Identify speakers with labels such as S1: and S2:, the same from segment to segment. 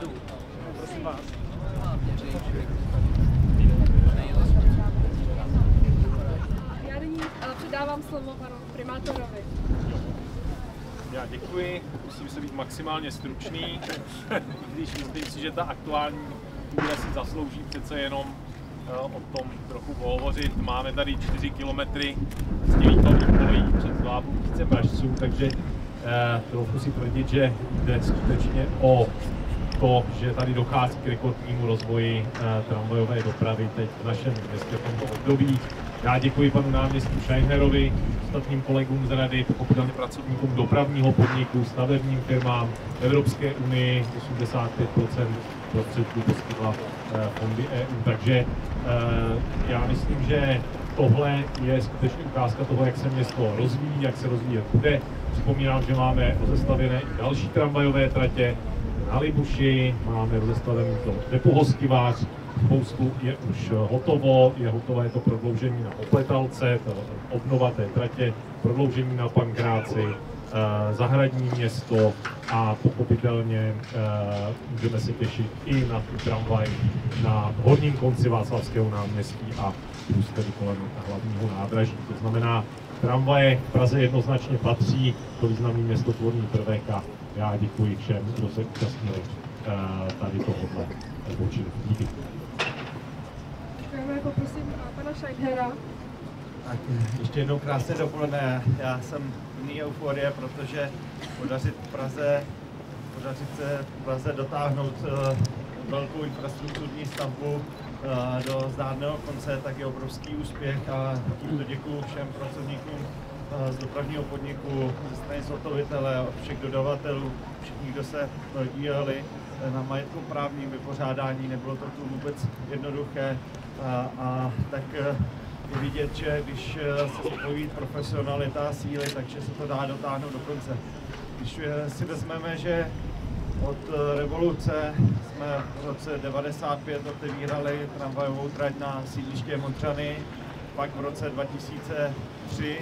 S1: vzadu. Prosím vás.
S2: Já nyní předávám slovo panu primátorovi.
S1: Já děkuji, musím se být maximálně stručný, když myslím si, že ta aktuální chvíle si zaslouží přece jenom o tom trochu pohovořit. Máme tady 4 kilometry s výplavním kolejí před Zlábůvcem Pražců, takže trochu si tvrdit, že jde skutečně o to, že tady dochází k rekordnímu rozvoji tramvajové dopravy teď v našem městě v tomto období. Já děkuji panu náměstku Scheinherovi, ostatním kolegům z rady, pochopitelně pracovníkům dopravního podniku, stavebním firmám, Evropské unii, 85% prostředků poskytla fondy EU. Takže já myslím, že tohle je skutečně ukázka toho, jak se město rozvíjí, jak se rozvíjet bude. Připomínám, že máme rozestavěné i další tramvajové tratě na Libuši, máme rozestavený to depo Hostivář, spoustu je už hotovo, je hotové to prodloužení na Opletalce, obnova té tratě, prodloužení na Pankráci, Zahradní město a pochopitelně můžeme se těšit i na tu tramvaj na horním konci Václavského náměstí a plus tedy kolem hlavního nádraží. To znamená, tramvaje v Praze jednoznačně patří, to významný městotvorný prvek a já děkuji všem, kdo se účastnili tady tohohle počinu. Díky.
S2: Děkujeme, poprosím pana Scheinhera.
S3: Tak ještě jednou krásné dopoledne. Já jsem plný euforie, protože podařit se v Praze dotáhnout velkou infrastrukturní stavbu do zdárného konce, tak je obrovský úspěch a tímto děkuji všem pracovníkům z dopravního podniku, ze strany zhotovitele, všech dodavatelů, všichni, kdo se díleli na majetkoprávním vypořádání. Nebylo to tu vůbec jednoduché a tak je vidět, že když se spojí profesionalita a síly, takže se to dá dotáhnout do konce. Když si vezmeme, že od revoluce jsme v roce 1995 otevírali tramvajovou trať na sídliště Modřany, pak v roce 2003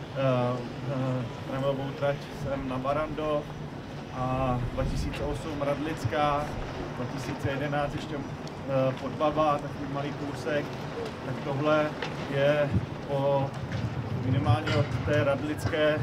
S3: tramvajovou trať sem na Barandov a 2008 Radlická, 2011 ještě Podbaba, takový malý kousek, tak tohle je minimálně od té Radlické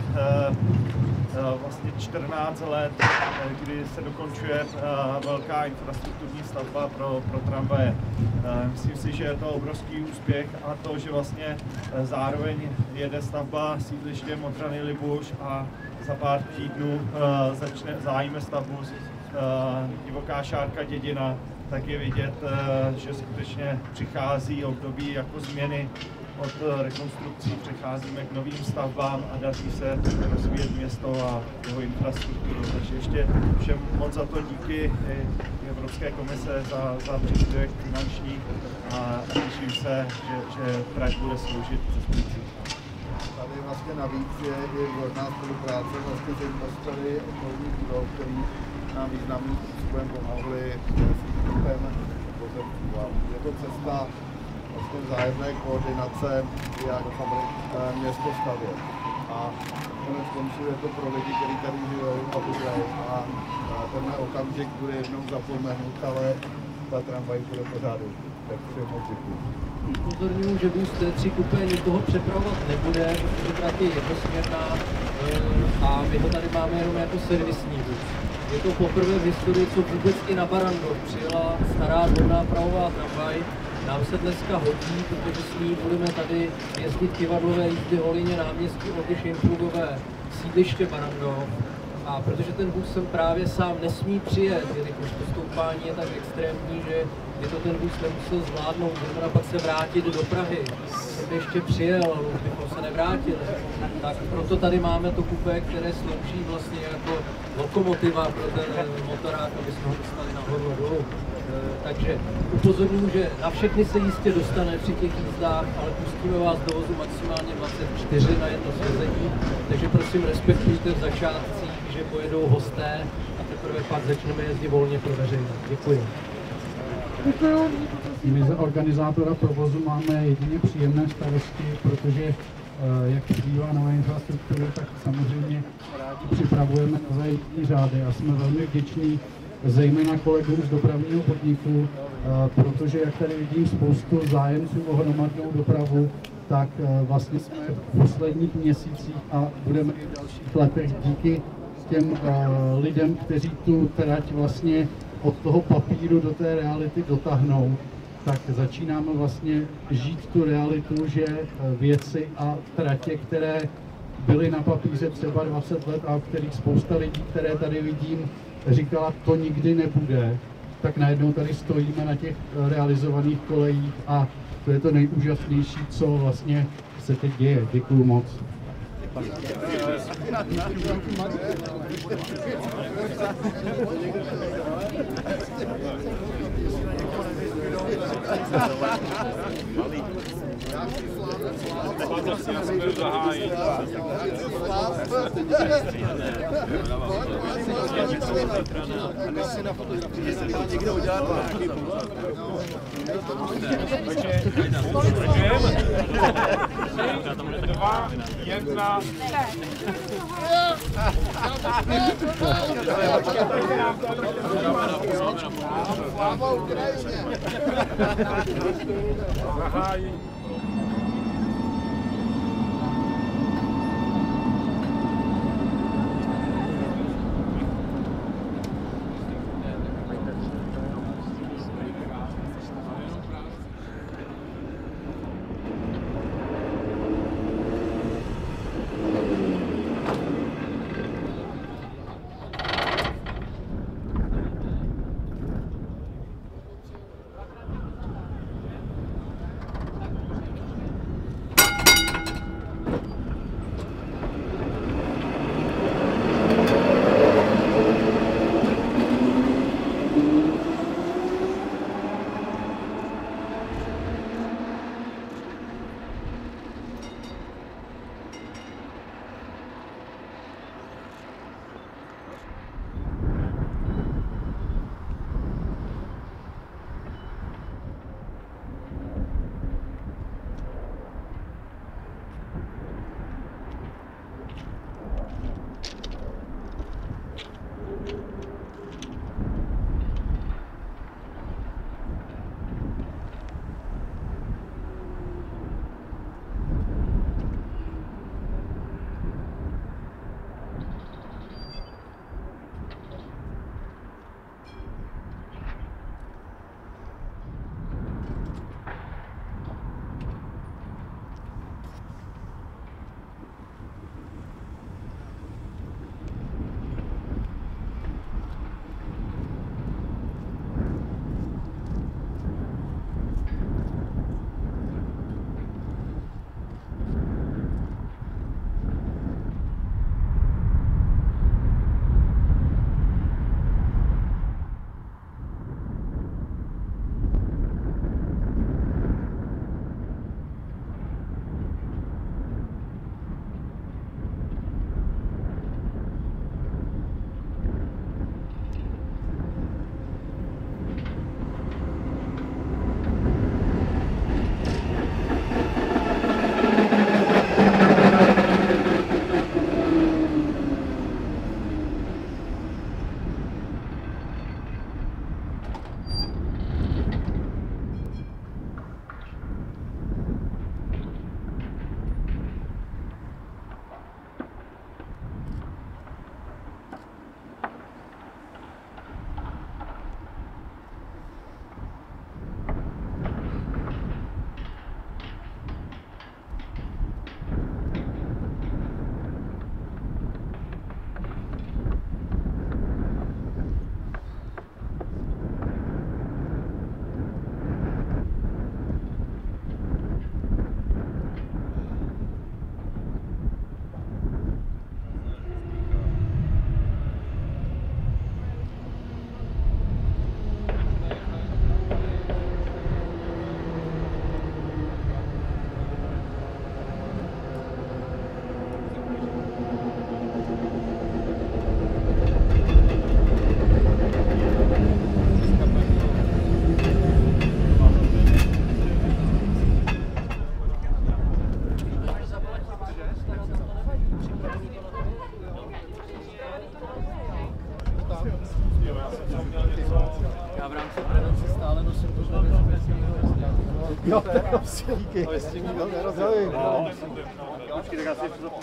S3: vlastně 14 let, kdy se dokončuje velká infrastrukturní stavba pro tramvaje. Myslím si, že je to obrovský úspěch a to, že vlastně zároveň jede stavba sídliště Modřany Libuš a za pár týdnů zahájíme stavbu Divoká Šárka Dědina, tak je vidět, že skutečně přichází období jako změny. Od rekonstrukcí přecházíme k novým stavbám a daří se rozvíjet město a jeho infrastrukturu. Takže ještě všem moc za to díky Evropské komise za příspěvek finanční a těším se, že trať bude sloužit cestujícím.
S4: Tady vlastně navíc je vhodná spolupráce vlastně s investory okolních budov, který nám významným způsobem pomohli s výkupem pozemků. Je to cesta vlastně vzájemné koordinace, jak město stavět. A konec konců je to pro lidi, kteří tady žijou a bydlejí. A tenhle okamžik bude jednou zapomenut, ale ta tramvaj bude pořád. Tak všem moc děkuji.
S5: Upozorňuji, že vůz T3 kupé nikoho přepravovat nebude, protože trať je jednosměrná a my ho tady máme jenom jako servisní vůz. Je to poprvé v historii, co vůbec i na Barandov přijela stará dvorná pravová tramvaj. Nám se dneska hodí, protože s ní budeme tady jezdit kivadlové jízdy Holině náměstí Olgy Šejnplugové, sídliště Barandov. A protože ten vůz sem právě sám nesmí přijet, jelikož to stoupání je tak extrémní, že by to ten vůz nemusel zvládnout, znamená pak se vrátit do Prahy. Kdyby ještě přijel, ale už bychom se nevrátili. Tak proto tady máme to kupé, které slouží vlastně jako lokomotiva pro ten motorák, aby jsme ho dostali nahoru a dolů. Takže upozorňuji, že na všechny se jistě dostane při těch jízdách, ale pustíme vás do vozu maximálně 24 na jedno svezení, takže prosím respektujte v začátcích, že pojedou hosté a teprve pak začneme jezdit volně pro veřejnost. Děkuji.
S6: My za organizátora provozu máme jedině příjemné starosti, protože jak přibývá nová infrastruktura, tak samozřejmě rádi připravujeme nové jízdní řády a jsme velmi vděční zejména kolegům z dopravního podniku, protože jak tady vidím spoustu zájemců o hromadnou dopravu, tak vlastně jsme v posledních měsících a budeme i v dalších letech díky těm lidem, kteří tu trať vlastně od toho papíru do té reality dotáhnou, tak začínáme vlastně žít tu realitu, že věci a tratě, které byly na papíře třeba 20 let a kterých spousta lidí, které tady vidím, říkala, to nikdy nebude, tak najednou tady stojíme na těch realizovaných kolejích a to je to nejúžasnější, co vlastně se teď děje. Děkuju moc.
S1: Dva, jedna.
S4: Sláva Ukrajině!
S1: Zahájí.
S4: Jo, prostě díky. Ale s tím nikdo nerozhodí.
S3: Počkej, tak já si ještě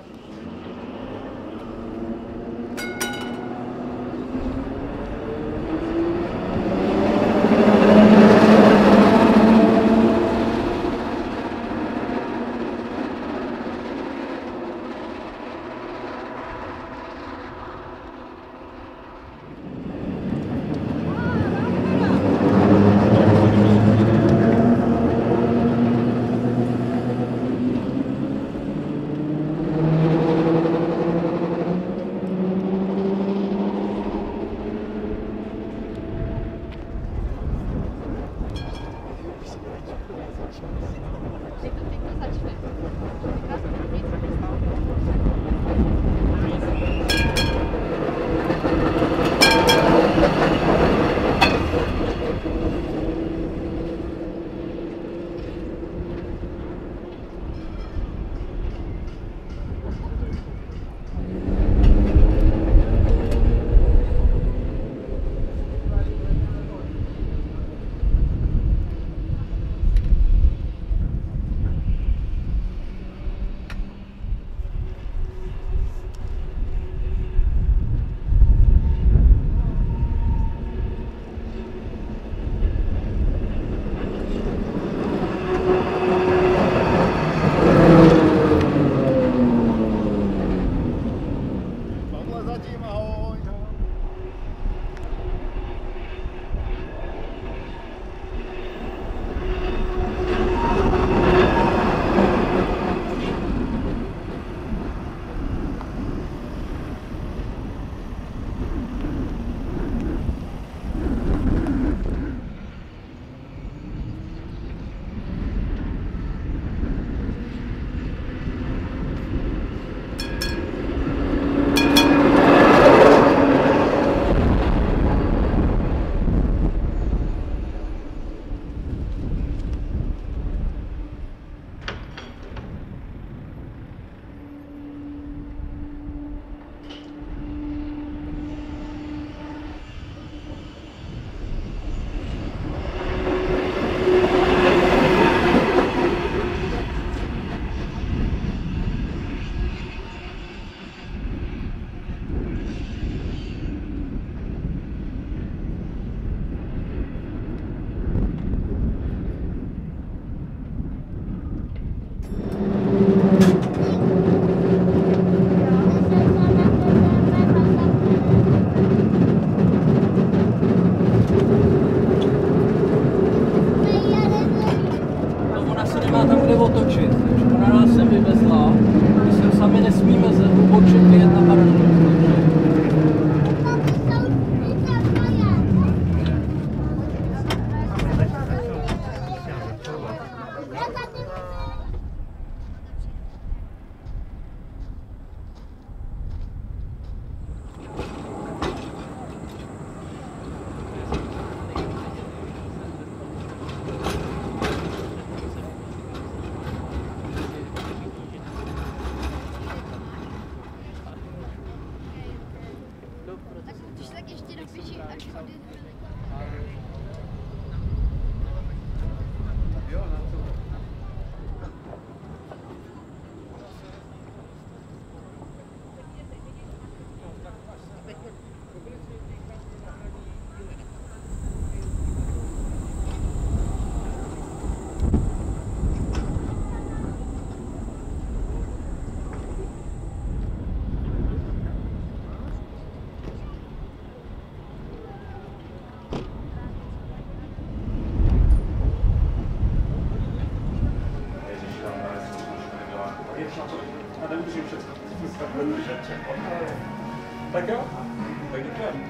S1: Tak jo, tak děkujeme.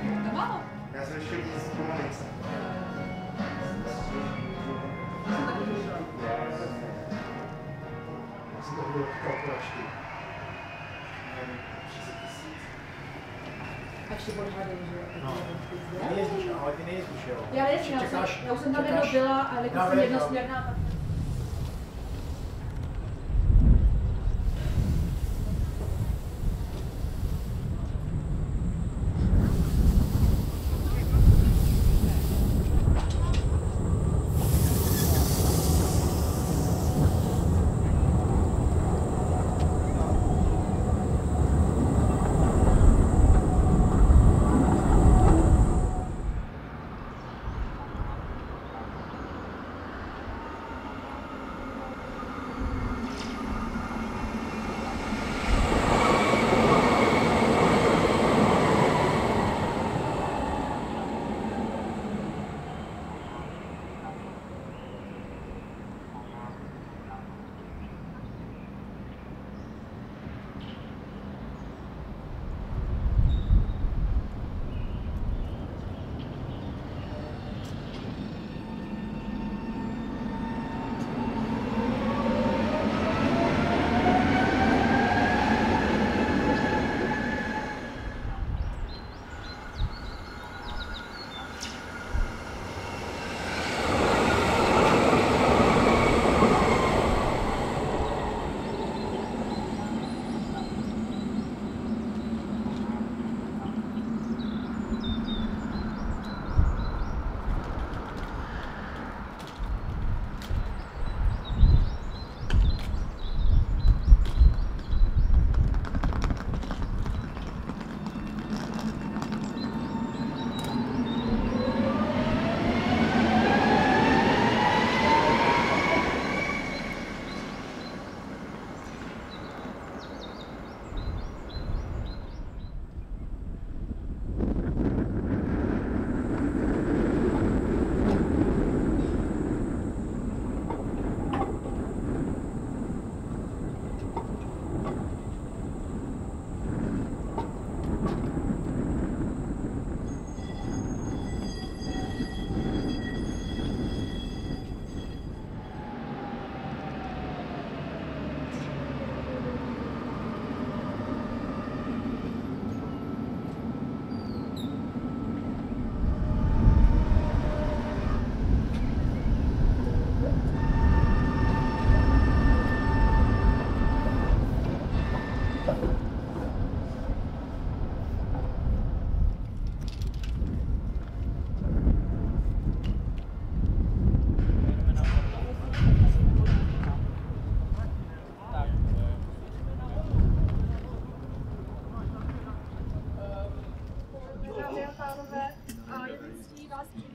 S3: Já jsem ještě víc zpomalec. Já jsem to byl kalkulačky.
S7: A ještě odhadem, že?
S3: No. Ty nejezdíš, ale ty nejezdíš, jo?
S7: Já nejezdím, já už jsem tam jednou byla, ale jako jsem jednosměrná, tak...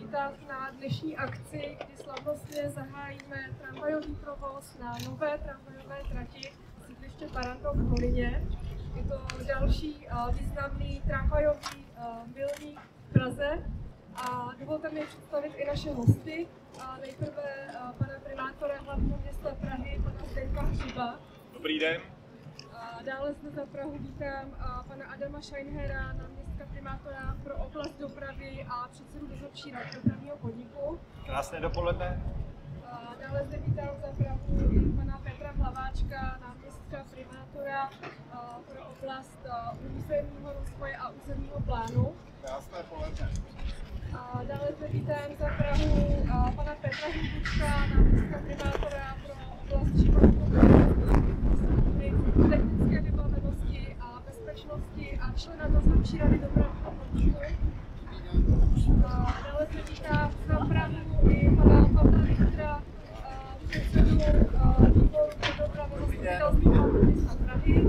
S2: přivítat na dnešní akci, kdy slavnostně zahájíme tramvajový provoz na nové tramvajové trati sídliště Barrandov v Kolíně. Je to další významný tramvajový milník v Praze. A dovolte mi představit i naše hosty. Nejprve pana primátora hlavního města Prahy, pana Zdeňka Hřiba.
S1: Dobrý den.
S2: Dále zde za Prahu vítám pana Adama Scheinhera, náměstka primátora pro oblast dopravy a předsedu dozorčí rady dopravního podniku.
S1: Krásné dopoledne.
S2: Dále zde vítám za Prahu i pana Petra Hlaváčka, náměstka primátora pro oblast územního rozvoje a územního plánu.
S4: Krásné poledne.
S2: Dále zde vítám za Prahu pana Petra Hlubučka, náměstka primátora pro oblast životního technické vybavenosti a bezpečnosti a člena dozorčí rady dopravního podniku. Dále zde vítám za Prahu i pana Pavla Richtra, předsedu výboru pro dopravu zastupitelského města Prahy.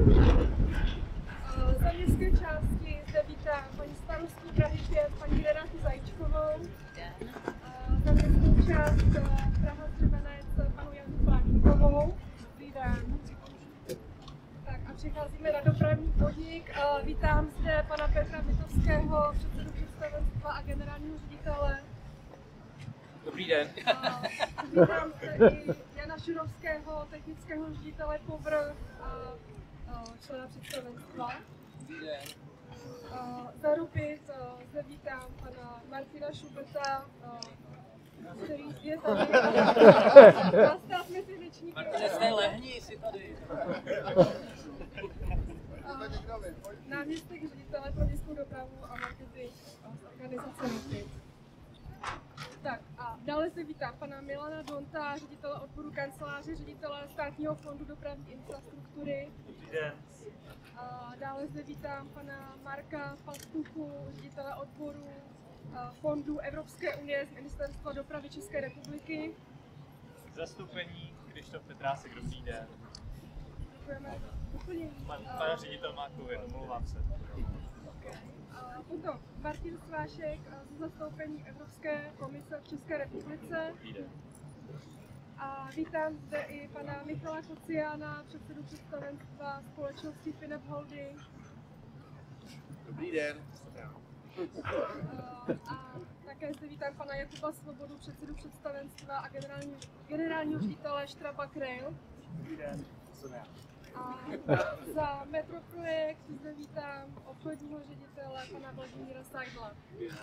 S2: Za městské části zde vítám paní starostku Prahy 5, paní Renatu Zajíčkovou. Za městskou část Praha Střebenec panu Janu Pláníkovou. Dobrý den. Tak a přicházíme na dopravní podnik. Vítám zde pana Petra Vitovského, předsedu představenstva a generálního ředitele.
S5: Dobrý den.
S2: Vítám zde i Jana Šurovského, technického ředitele POVR a člena představenstva.
S5: Dobrý den.
S2: Za Rupit zde vítám pana Martina Šuberta, který je tady. Nastavme si řečníky.
S5: Přesně lehni si tady.
S2: Náměstek ředitele pro městskou dopravu a marketing z organizace Rupit. Tak a dále zde vítám pana Milana Donta, ředitele odboru kanceláře, ředitele Státního fondu dopravní infrastruktury.
S1: Dobrý den.
S2: A dále zde vítám pana Marka Pastuchu, ředitele odboru fondů Evropské unie z Ministerstva dopravy České republiky.
S1: Zastoupení Krištof Petrásek, dobrý den.
S2: Děkujeme za doplnění.
S1: Pan ředitel Mákovin, omlouvám se.
S2: A potom Martin Svášek z zastoupení Evropské komise v České republice.
S1: Dobrý den.
S2: A vítám zde i pana Michala Kociána, předsedu představenstva společnosti Finep Holding.
S4: Dobrý den.
S2: A také zde vítám pana Jakuba Svobodu, předsedu představenstva a generálního ředitele Strabag Rail.
S1: Dobrý den.
S2: A za Metroprojekt zde vítám obchodního ředitele pana Vladimíra Seidla.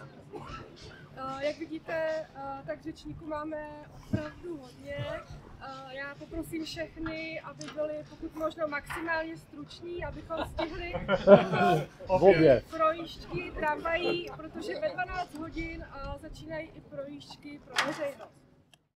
S2: Jak vidíte, tak řečníků máme opravdu hodně. Já poprosím všechny, aby byli pokud možno maximálně struční, abychom stihli projížďky tramvají, protože ve 12 hodin začínají i projížďky pro veřejnost.